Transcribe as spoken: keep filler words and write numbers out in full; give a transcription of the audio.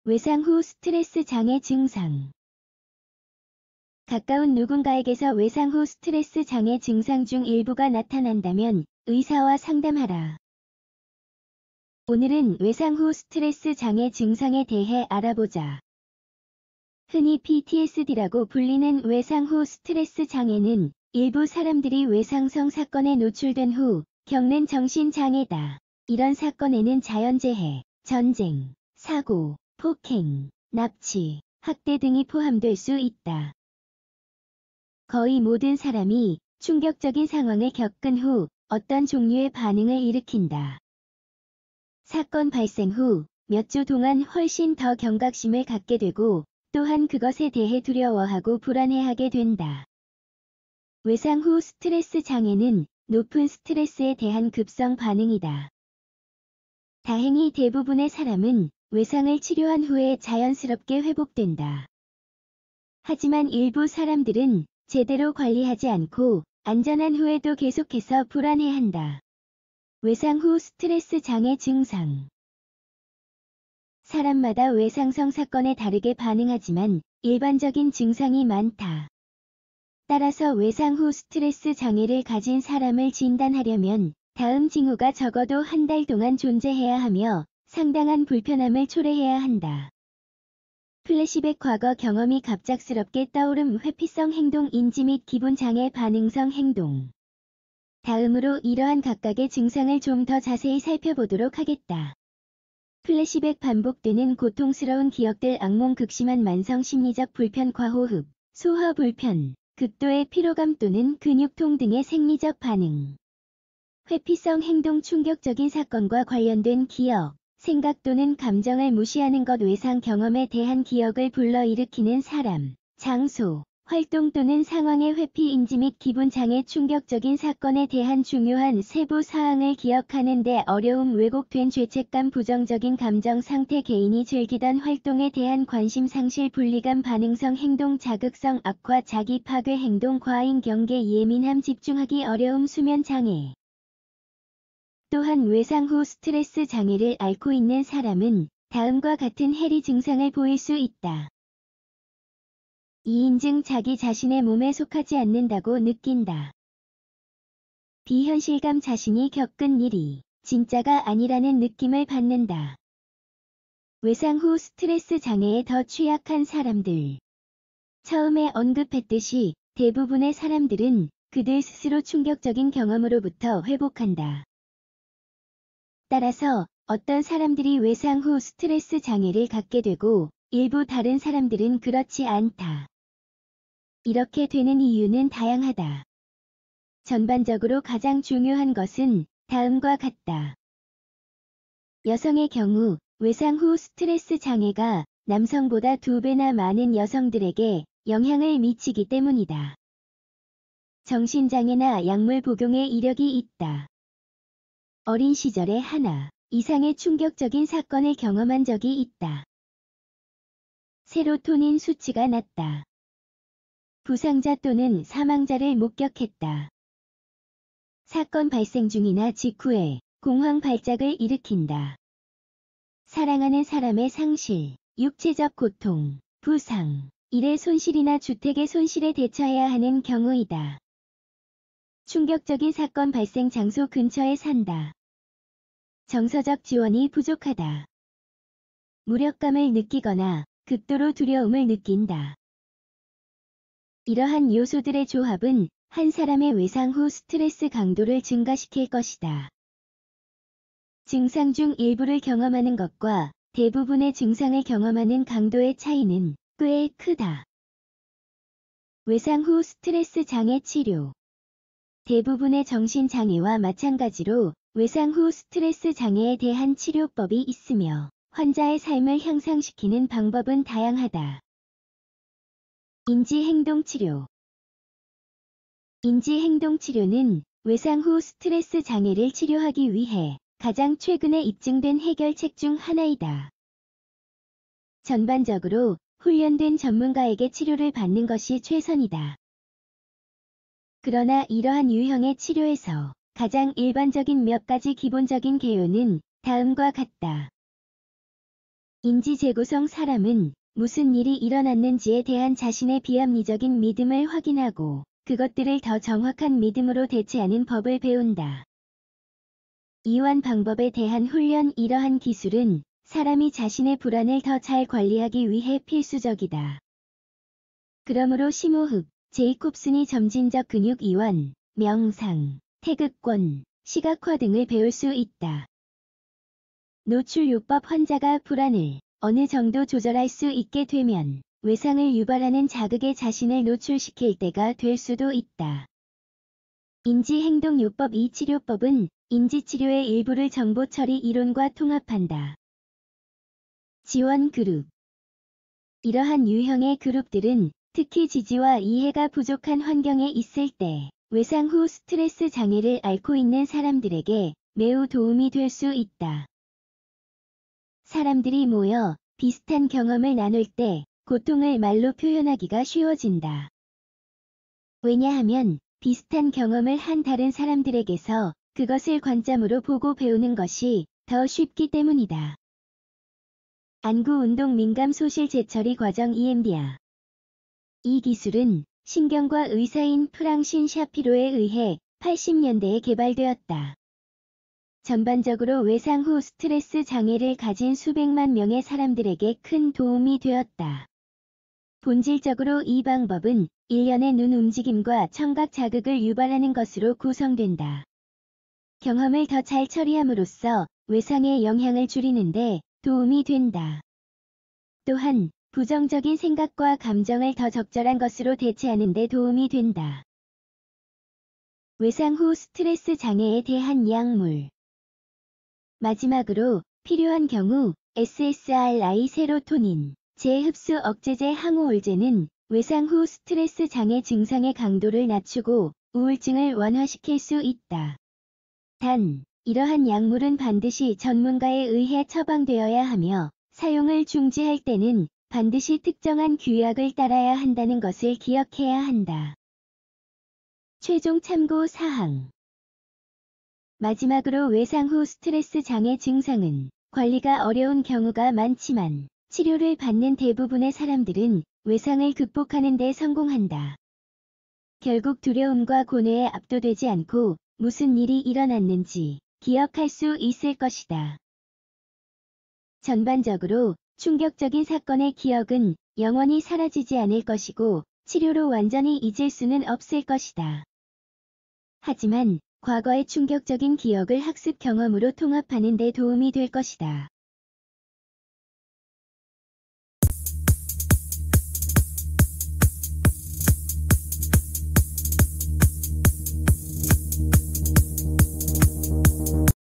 외상 후 스트레스 장애 증상. 가까운 누군가에게서 외상 후 스트레스 장애 증상 중 일부가 나타난다면 의사와 상담하라. 오늘은 외상 후 스트레스 장애 증상에 대해 알아보자. 흔히 피티에스디라고 불리는 외상 후 스트레스 장애는 일부 사람들이 외상성 사건에 노출된 후 겪는 정신장애다. 이런 사건에는 자연재해, 전쟁, 사고, 폭행, 납치, 학대 등이 포함될 수 있다. 거의 모든 사람이 충격적인 상황을 겪은 후 어떤 종류의 반응을 일으킨다. 사건 발생 후 몇 주 동안 훨씬 더 경각심을 갖게 되고 또한 그것에 대해 두려워하고 불안해하게 된다. 외상 후 스트레스 장애는 높은 스트레스에 대한 급성 반응이다. 다행히 대부분의 사람은 외상을 치료한 후에 자연스럽게 회복된다. 하지만 일부 사람들은 제대로 관리하지 않고 안전한 후에도 계속해서 불안해한다. 외상 후 스트레스 장애 증상. 사람마다 외상성 사건에 다르게 반응하지만 일반적인 증상이 많다. 따라서 외상 후 스트레스 장애를 가진 사람을 진단하려면 다음 징후가 적어도 한 달 동안 존재해야 하며 상당한 불편함을 초래해야 한다. 플래시백 과거 경험이 갑작스럽게 떠오름 회피성 행동 인지 및 기분장애 반응성 행동. 다음으로 이러한 각각의 증상을 좀 더 자세히 살펴보도록 하겠다. 플래시백 반복되는 고통스러운 기억들 악몽 극심한 만성 심리적 불편 과호흡, 소화 불편, 극도의 피로감 또는 근육통 등의 생리적 반응. 회피성 행동 충격적인 사건과 관련된 기억, 생각 또는 감정을 무시하는 것 외상 경험에 대한 기억을 불러일으키는 사람, 장소, 활동 또는 상황의 회피 인지 및 기분장애 충격적인 사건에 대한 중요한 세부 사항을 기억하는 데 어려움 왜곡된 죄책감 부정적인 감정 상태 개인이 즐기던 활동에 대한 관심 상실 분리감 반응성 행동 자극성 악화 자기 파괴 행동 과잉 경계 예민함 집중하기 어려움 수면 장애. 또한 외상 후 스트레스 장애를 앓고 있는 사람은 다음과 같은 해리 증상을 보일 수 있다. 이인증 자기 자신의 몸에 속하지 않는다고 느낀다. 비현실감 자신이 겪은 일이 진짜가 아니라는 느낌을 받는다. 외상 후 스트레스 장애에 더 취약한 사람들. 처음에 언급했듯이 대부분의 사람들은 그들 스스로 충격적인 경험으로부터 회복한다. 따라서 어떤 사람들이 외상 후 스트레스 장애를 갖게 되고 일부 다른 사람들은 그렇지 않다. 이렇게 되는 이유는 다양하다. 전반적으로 가장 중요한 것은 다음과 같다. 여성의 경우 외상 후 스트레스 장애가 남성보다 두 배나 많은 여성들에게 영향을 미치기 때문이다. 정신장애나 약물 복용에 이력이 있다. 어린 시절에 하나 이상의 충격적인 사건을 경험한 적이 있다. 세로토닌 수치가 낮다. 부상자 또는 사망자를 목격했다. 사건 발생 중이나 직후에 공황 발작을 일으킨다. 사랑하는 사람의 상실, 육체적 고통, 부상, 일의 손실이나 주택의 손실에 대처해야 하는 경우이다. 충격적인 사건 발생 장소 근처에 산다. 정서적 지원이 부족하다. 무력감을 느끼거나 극도로 두려움을 느낀다. 이러한 요소들의 조합은 한 사람의 외상 후 스트레스 강도를 증가시킬 것이다. 증상 중 일부를 경험하는 것과 대부분의 증상을 경험하는 강도의 차이는 꽤 크다. 외상 후 스트레스 장애 치료. 대부분의 정신장애와 마찬가지로 외상 후 스트레스 장애에 대한 치료법이 있으며 환자의 삶을 향상시키는 방법은 다양하다. 인지행동치료. 인지행동치료는 외상 후 스트레스 장애를 치료하기 위해 가장 최근에 입증된 해결책 중 하나이다. 전반적으로 훈련된 전문가에게 치료를 받는 것이 최선이다. 그러나 이러한 유형의 치료에서 가장 일반적인 몇 가지 기본적인 개요는 다음과 같다. 인지 재구성 사람은 무슨 일이 일어났는지에 대한 자신의 비합리적인 믿음을 확인하고 그것들을 더 정확한 믿음으로 대체하는 법을 배운다. 이완 방법에 대한 훈련. 이러한 기술은 사람이 자신의 불안을 더 잘 관리하기 위해 필수적이다. 그러므로 심호흡, 제이콥슨이 점진적 근육 이완, 명상, 태극권, 시각화 등을 배울 수 있다. 노출요법. 환자가 불안을 어느 정도 조절할 수 있게 되면 외상을 유발하는 자극에 자신을 노출시킬 때가 될 수도 있다. 인지행동요법. 이 치료법은 인지치료의 일부를 정보처리 이론과 통합한다. 지원 그룹. 이러한 유형의 그룹들은 특히 지지와 이해가 부족한 환경에 있을 때 외상 후 스트레스 장애를 앓고 있는 사람들에게 매우 도움이 될 수 있다. 사람들이 모여 비슷한 경험을 나눌 때 고통을 말로 표현하기가 쉬워진다. 왜냐하면 비슷한 경험을 한 다른 사람들에게서 그것을 관점으로 보고 배우는 것이 더 쉽기 때문이다. 안구운동 민감 소실 재처리 과정. 이엠디알. 이 기술은 신경과 의사인 프랑신 샤피로에 의해 팔십 년대에 개발되었다. 전반적으로 외상 후 스트레스 장애를 가진 수백만 명의 사람들에게 큰 도움이 되었다. 본질적으로 이 방법은 일련의 눈 움직임과 청각 자극을 유발하는 것으로 구성된다. 경험을 더 잘 처리함으로써 외상의 영향을 줄이는데 도움이 된다. 또한 부정적인 생각과 감정을 더 적절한 것으로 대체하는 데 도움이 된다. 외상 후 스트레스 장애에 대한 약물. 마지막으로 필요한 경우 에스에스아르아이 세로토닌, 재흡수 억제제 항우울제는 외상 후 스트레스 장애 증상의 강도를 낮추고 우울증을 완화시킬 수 있다. 단, 이러한 약물은 반드시 전문가에 의해 처방되어야 하며 사용을 중지할 때는 반드시 특정한 규약을 따라야 한다는 것을 기억해야 한다. 최종 참고 사항. 마지막으로 외상 후 스트레스 장애 증상은 관리가 어려운 경우가 많지만 치료를 받는 대부분의 사람들은 외상을 극복하는 데 성공한다. 결국 두려움과 고뇌에 압도되지 않고 무슨 일이 일어났는지 기억할 수 있을 것이다. 전반적으로 충격적인 사건의 기억은 영원히 사라지지 않을 것이고 치료로 완전히 잊을 수는 없을 것이다. 하지만 과거의 충격적인 기억을 학습 경험으로 통합하는 데 도움이 될 것이다.